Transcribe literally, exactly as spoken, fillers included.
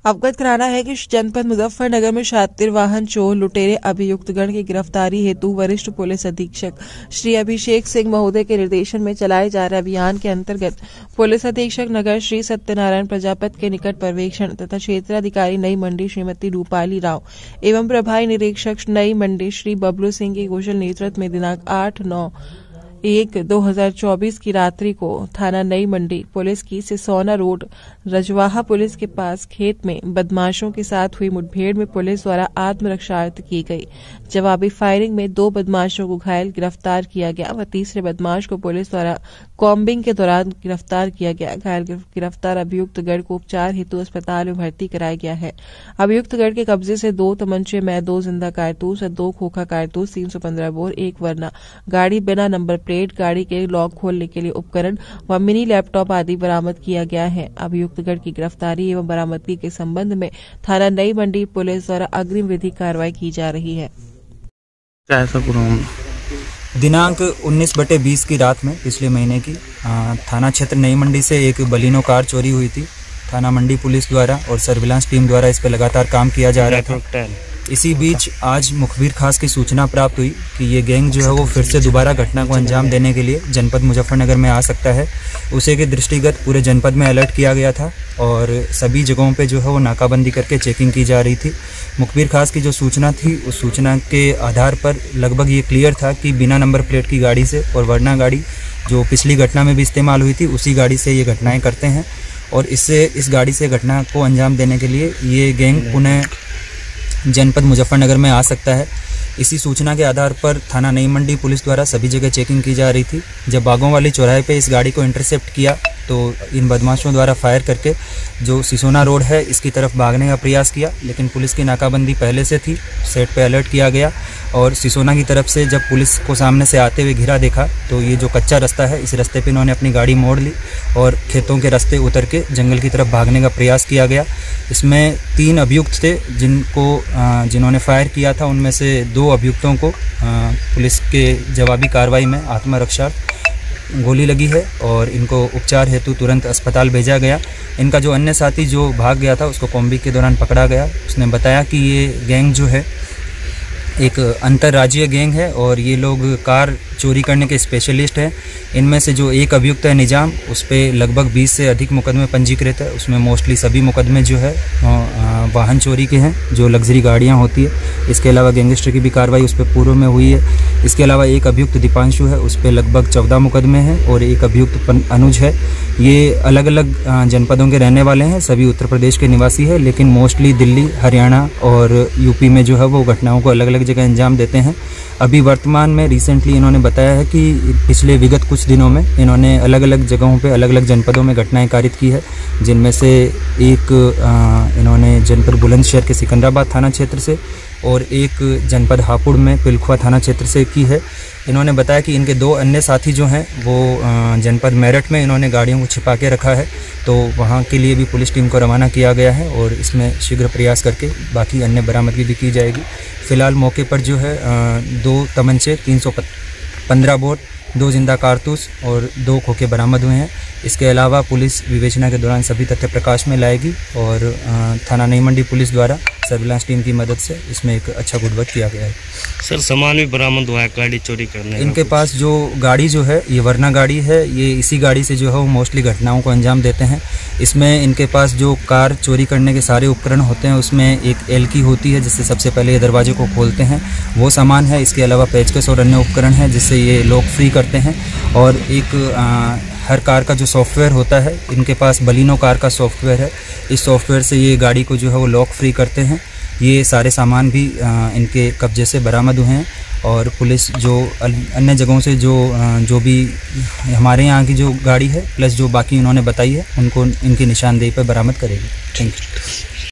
अवगत कराना है कि जनपद मुजफ्फरनगर में शातिर वाहन चोर लुटेरे अभियुक्तगण की गिरफ्तारी हेतु वरिष्ठ पुलिस अधीक्षक श्री अभिषेक सिंह महोदय के निर्देशन में चलाए जा रहे अभियान के अंतर्गत पुलिस अधीक्षक नगर श्री सत्यनारायण प्रजापति के निकट पर्यवेक्षण तथा क्षेत्राधिकारी नई मंडी श्रीमती रूपाली राव एवं प्रभारी निरीक्षक नई मंडी श्री बबलू सिंह के कुशल नेतृत्व में दिनांक आठ नौ एक दो हजार चौबीस की रात्रि को थाना नई मंडी पुलिस की सिसोना रोड रजवाहा पुलिस के पास खेत में बदमाशों के साथ हुई मुठभेड़ में पुलिस द्वारा आत्मरक्षार्थ की गई जवाबी फायरिंग में दो बदमाशों को घायल गिरफ्तार किया गया व तीसरे बदमाश को पुलिस द्वारा कॉम्बिंग के दौरान गिरफ्तार किया गया। घायल गिरफ्तार अभियुक्त गढ़ को उपचार हेतु अस्पताल में भर्ती कराया गया है। अभियुक्त गढ़ के कब्जे से दो तमंचे में दो जिंदा कारतूस और दो खोखा कारतूस तीन सौ पंद्रह बोर एक वरना गाड़ी बिना नंबर प्लेट गाड़ी के लॉक खोलने के लिए उपकरण व मिनी लैपटॉप आदि बरामद किया गया है। अभियुक्तगढ़ की गिरफ्तारी एवं बरामदगी के संबंध में थाना नई मंडी पुलिस द्वारा अग्रिम विधिक कार्रवाई की जा रही है। दिनांक उन्नीस बटे बीस की रात में पिछले महीने की आ, थाना क्षेत्र नई मंडी से एक बलिनो कार चोरी हुई थी। थाना मंडी पुलिस द्वारा और सर्विलांस टीम द्वारा इस पर लगातार काम किया जा रहा था। इसी बीच आज मुखबिर खास की सूचना प्राप्त हुई कि ये गैंग जो है वो फिर से दोबारा घटना को अंजाम देने के लिए जनपद मुजफ्फरनगर में आ सकता है। उसे के दृष्टिगत पूरे जनपद में अलर्ट किया गया था और सभी जगहों पे जो है वो नाकाबंदी करके चेकिंग की जा रही थी। मुखबिर खास की जो सूचना थी उस सूचना के आधार पर लगभग ये क्लियर था कि बिना नंबर प्लेट की गाड़ी से और वरना गाड़ी जो पिछली घटना में भी इस्तेमाल हुई थी उसी गाड़ी से ये घटनाएँ करते हैं और इससे इस गाड़ी से घटना को अंजाम देने के लिए ये गैंग पुनः जनपद मुजफ्फरनगर में आ सकता है। इसी सूचना के आधार पर थाना नई मंडी पुलिस द्वारा सभी जगह चेकिंग की जा रही थी। जब बागों वाली चौराहे पे इस गाड़ी को इंटरसेप्ट किया तो इन बदमाशों द्वारा फायर करके जो सिसोना रोड है इसकी तरफ भागने का प्रयास किया, लेकिन पुलिस की नाकाबंदी पहले से थी। सेट पे अलर्ट किया गया और सिसोना की तरफ से जब पुलिस को सामने से आते हुए घिरा देखा तो ये जो कच्चा रास्ता है इस रास्ते पे इन्होंने अपनी गाड़ी मोड़ ली और खेतों के रास्ते उतर के जंगल की तरफ भागने का प्रयास किया गया। इसमें तीन अभियुक्त थे जिनको जिन्होंने फायर किया था। उनमें से दो अभियुक्तों को पुलिस के जवाबी कार्रवाई में आत्मरक्षा गोली लगी है और इनको उपचार हेतु तुरंत अस्पताल भेजा गया। इनका जो अन्य साथी जो भाग गया था उसको कॉम्बिंग के दौरान पकड़ा गया। उसने बताया कि ये गैंग जो है एक अंतर्राज्यीय गैंग है और ये लोग कार चोरी करने के स्पेशलिस्ट हैं। इनमें से जो एक अभियुक्त है निजाम, उस पर लगभग बीस से अधिक मुकदमे पंजीकृत है। उसमें मोस्टली सभी मुकदमे जो है वाहन चोरी के हैं, जो लग्जरी गाड़ियां होती है। इसके अलावा गैंगस्टर की भी कार्रवाई उस पर पूर्व में हुई है। इसके अलावा एक अभियुक्त दीपांशु है, उस पर लगभग चौदह मुकदमे हैं और एक अभियुक्त अनुज है। ये अलग अलग जनपदों के रहने वाले हैं, सभी उत्तर प्रदेश के निवासी है, लेकिन मोस्टली दिल्ली, हरियाणा और यूपी में जो है वो घटनाओं को अलग अलग जगह अंजाम देते हैं। अभी वर्तमान में रिसेंटली इन्होंने बताया है कि पिछले विगत कुछ दिनों में इन्होंने अलग अलग जगहों पे अलग अलग जनपदों में घटनाएं कारित की है, जिनमें से एक आ, इन्होंने जनपद बुलंदशहर के सिकंदराबाद थाना क्षेत्र से और एक जनपद हापुड़ में पिलखुआ थाना क्षेत्र से की है। इन्होंने बताया कि इनके दो अन्य साथी जो हैं वो जनपद मेरठ में इन्होंने गाड़ियों को छिपा के रखा है, तो वहाँ के लिए भी पुलिस टीम को रवाना किया गया है और इसमें शीघ्र प्रयास करके बाकी अन्य बरामदगी भी की जाएगी। फिलहाल मौके पर जो है दो तमंचे, तीन सौ पंद्रह बोर, दो जिंदा कारतूस और दो खोखे बरामद हुए हैं। इसके अलावा पुलिस विवेचना के दौरान सभी तथ्य प्रकाश में लाएगी और थाना नई मंडी पुलिस द्वारा सर्विलांस टीम की मदद से इसमें एक अच्छा गुडवर्क किया गया है। सर, सामान भी बरामद हुआ है गाड़ी चोरी करने? इनके पास जो गाड़ी जो है ये वरना गाड़ी है। ये इसी गाड़ी से जो है वो मोस्टली घटनाओं को अंजाम देते हैं। इसमें इनके पास जो कार चोरी करने के सारे उपकरण होते हैं उसमें एक एल की होती है जिससे सबसे पहले ये दरवाजे को खोलते हैं, वो सामान है। इसके अलावा पेचकस और अन्य उपकरण हैं जिससे ये लॉक फ्री करते हैं और एक आ, हर कार का जो सॉफ्टवेयर होता है, इनके पास बलिनो कार का सॉफ्टवेयर है। इस सॉफ्टवेयर से ये गाड़ी को जो है वो लॉक फ्री करते हैं। ये सारे सामान भी आ, इनके कब्जे से बरामद हुए हैं और पुलिस जो अन्य जगहों से जो आ, जो भी हमारे यहाँ की जो गाड़ी है प्लस जो बाकी इन्होंने बताई है उनको इनकी निशानदेही पर बरामद करेगी। Thank you.